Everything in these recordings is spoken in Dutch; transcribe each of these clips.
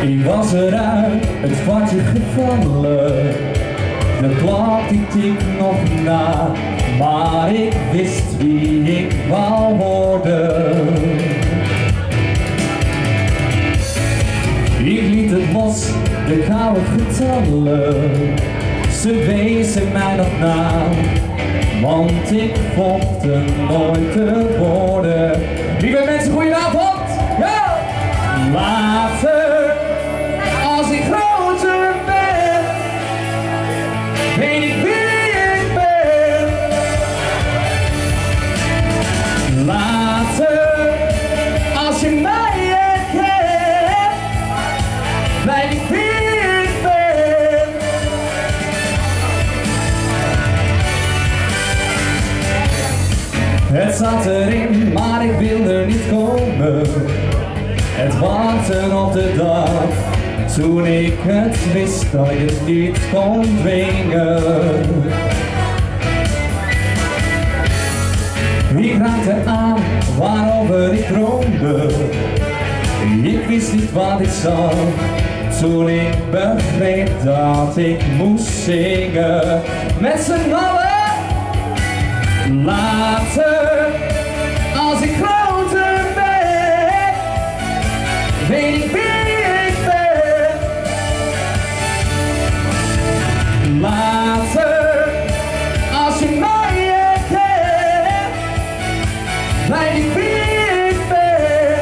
Ik was eruit, het kwartje gevallen. De klok die tikt nog na, maar ik wist wie ik wou worden. Ik liet het los, de gouden getallen. Ze wezen mij nog na, want ik volgde nooit de woorden. Lieve mensen, goedenavond! Ja! Later, als ik groter ben, weet ik wie ik ben. Later, als je mij herkent, weet ik wie ik ben. Het zat erin, maar ik wil er niet komen. Het wachten op de dag, toen ik het wist dat ik het niet kon dwingen. Ik raakte aan waarover ik droomde. Ik wist niet wat ik zag, toen ik begreep dat ik moest zingen. Met z'n allen, later, als ik groter ben, weet ik wie ik ben. Later, als je mij herkent, weet ik wie ik ben.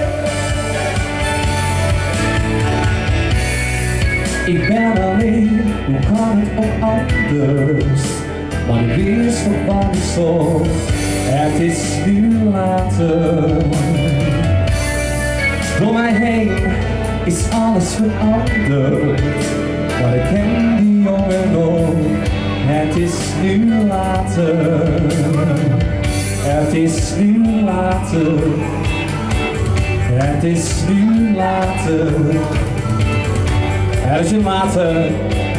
Ik ben alleen, hoe kan het ook anders? Maar ik wist wat ik zocht, het is nu later. Door mij heen is alles veranderd, maar ik ken die jongen nog. Het is nu later, het is nu later, het is nu later, het is nu later.